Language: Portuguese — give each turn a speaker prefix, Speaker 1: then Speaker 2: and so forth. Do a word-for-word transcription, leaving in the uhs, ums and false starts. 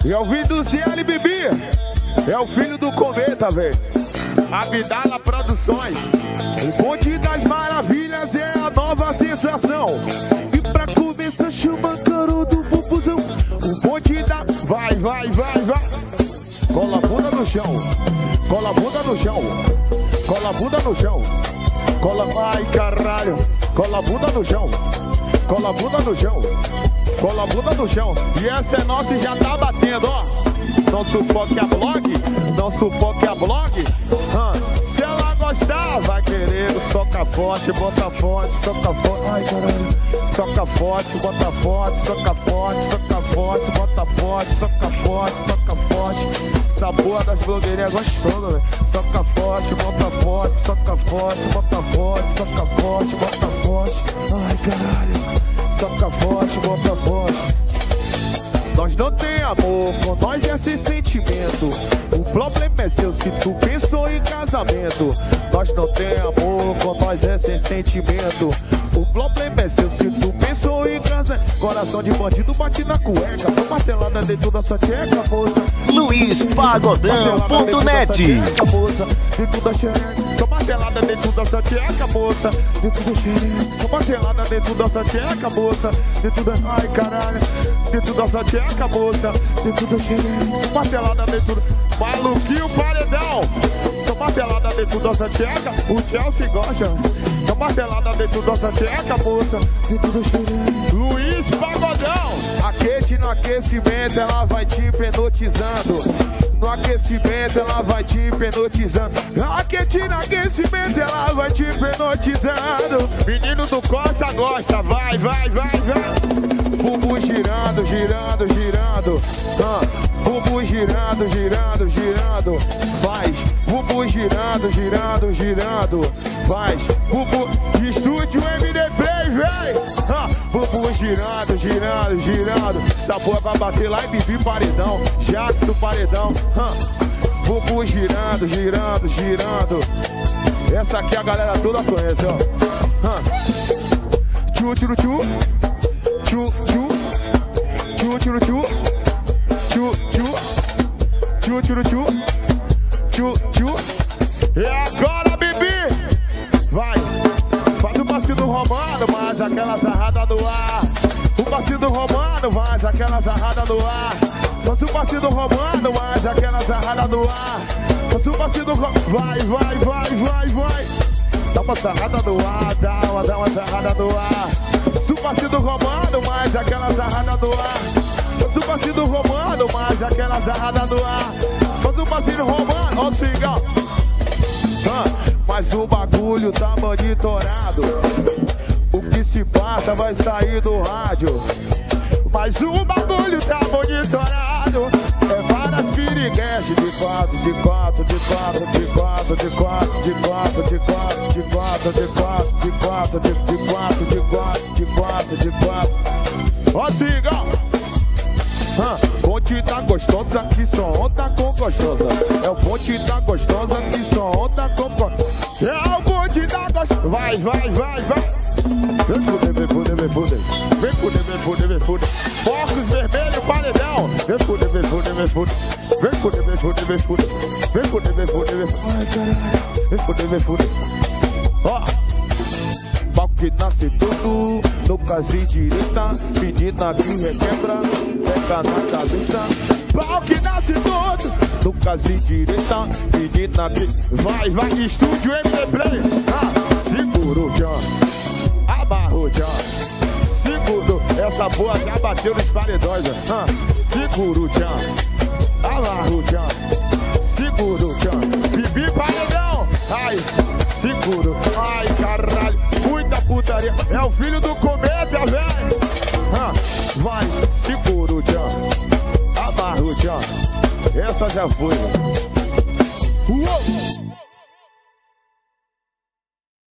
Speaker 1: É o filho do C L B B. É o filho do Cometa, velho. Abdala Produções. O bonde das maravilhas é a nova sensação. E pra começar chama Carodo Bubuzão. O bonde da... Vai, vai, vai, vai. Cola a bunda no chão. Cola a bunda no chão. Cola a bunda no chão. Cola... Ai, caralho. Cola a bunda no chão. Cola a bunda no chão. Cola a bunda no chão. E essa é nossa e já tá batendo, ó. Não sufoque a blog. Não sufoque a blog. Hum. Se ela gostar, vai querer. Soca forte, bota forte, soca forte. Ai, caralho. Soca forte, bota forte, soca forte, soca forte, bota forte, soca forte, soca forte. Sabor das blogueirinhas gostosas, velho. Soca forte, bota forte, soca forte, bota forte, soca forte, bota forte. Ai, caralho. Soca forte, bota forte. Nós não tem amor, com nós é esse sentimento. O problema é seu se tu pensou em casamento. Nós não tem amor, com nós é esse sentimento. O problema é seu se tu pensou em casamento. Coração de bandido bate na cueca. Só martelada dentro da sua tcheca, moça.
Speaker 2: Luiz Pagodão ponto net.
Speaker 1: Dentro da xereca. Só martelada dentro da sua tcheca, moça. Dentro da xereca. Só martelada dentro da sua tcheca, moça. Dentro da... Ai, caralho. Dentro da sua tcheca, moça. Dentro da xereca. Só martelada dentro do... Maluquinho paredão. Só martelada dentro da sua tcheca. O Chelsea gosta. Só martelada dentro da sua tcheca, moça. Dentro da xereca. Luiz Pagodão. Aquete no aquecimento, ela vai te hipnotizando. No aquecimento ela vai te hipnotizando. Aquete no aquecimento ela vai te hipnotizando. Menino do Costa gosta. Vai, vai, vai, vai. Bumbum girando, girando, girando. Ah, bumbum girando, girando, girando. Faz. Bumbum girando, girando, girando. Faz. Bumbum. Estúdio M D Play, vem. Ah, bumbum girando, girando, girando. Sabor vai bater lá em Bibi Paredão. Jackson Paredão. Ah, bumbum girando, girando, girando. Essa aqui a galera toda conhece, ó. Ah. Tchu, tchu, tchu. Tchu, tchu. Tchu, tchu, tchu. Tchu, tchu. Tchu, tchu, tchu. Tchu, tchu. E agora, Bibi. Vai. Faz o passinho romano, mas aquela sarrada no ar. O passinho romano, mas aquela sarrada no ar. Faz o passinho romano, mas aquela sarrada no ar. Faz o passinho romano. Vai, vai, vai, vai, vai. Dá uma sarrada no ar, dá uma, dá uma sarrada no ar. Faz o passinho romano, mas aquela sarrada no ar. Faz o passinho romano, mas aquela sarrada no ar. Faz o passinho romano, ó o cigão. Ah, mas o bagulho tá monitorado. O que se passa vai sair do rádio. Mas o bagulho tá monitorado. É várias piriguetes de quatro, de quatro, de quatro, de quatro, de quatro, de quatro, de quatro, de quatro, de quatro, de quatro, de quatro, de quatro, de quatro, de quatro. Ó, cigão! Ponte tá gostosa que só onda com gostosa. É o ponte tá gostosa que só onda com gostosa. É o ponte tá gostosa. Vai, vai, vai, vai. Vem fuder, vem fuder, vem fuder. Vem fuder, vem fuder, vem fuder. Focos vermelho, paredão. Vem fuder, vem fuder, vem fuder. Vem fuder, vem fuder, vem fuder. Vem fuder, vem fuder, vem fuder. Ai, caralho. Vem fuder, vem fuder. Ó. Pau que nasce tudo, no casinho direita. Menina que requebra, pega na cabeça. Pau que nasce tudo, no casinho direita. Menina que vai, vai, estúdio M D Play. Ah, segura o John, amarra o John. Seguro, essa boa já bateu nos paredões. Ah, segura o John, amarra o John. Segura o John, Bibi Paredão. Ai, seguro, ai caralho. Muita putaria, é o filho do Cometa, velho. Ah, vai, segura o John, amarra o John. Essa já foi. Uou!